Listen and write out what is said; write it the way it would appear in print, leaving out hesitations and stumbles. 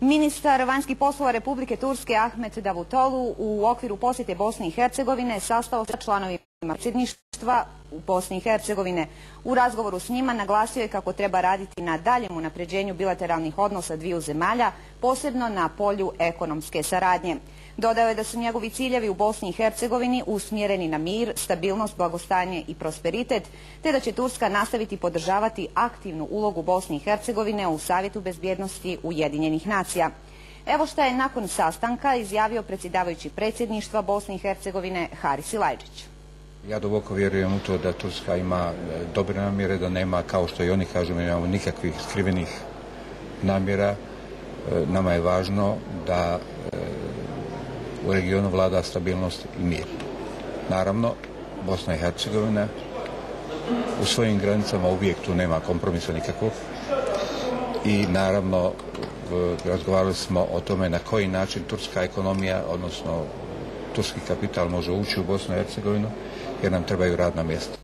Ministar vanjskih poslova Republike Turske Ahmet Davutoglu u okviru posjete Bosne i Hercegovine sastao sa članovima predsjedništva u Bosni i Hercegovine. U razgovoru s njima naglasio je kako treba raditi na daljem unapređenju bilateralnih odnosa dviju zemalja, posebno na polju ekonomske saradnje. Dodao je da su njegovi ciljevi u Bosni i Hercegovini usmjereni na mir, stabilnost, blagostanje i prosperitet, te da će Turska nastaviti podržavati aktivnu ulogu Bosne i Hercegovine u Savjetu bezbjednosti Ujedinjenih nacija. Evo šta je nakon sastanka izjavio predsjedavajući predsjedništva Bosne i Hercegovine Haris Silajdžić. Ja duboko vjerujem u to da Turska ima dobre namjere, da nema, kao što i oni kažu, nemamo nikakvih skrivenih namjera. Nama je važno da u regionu vlada stabilnost i mir. Naravno, Bosna i Hercegovina u svojim granicama uvijek tu nema kompromisa nikakvog i naravno razgovarali smo o tome na koji način turska ekonomija, odnosno turski kapital može ući u Bosnu i Hercegovinu jer nam trebaju radna mjesta.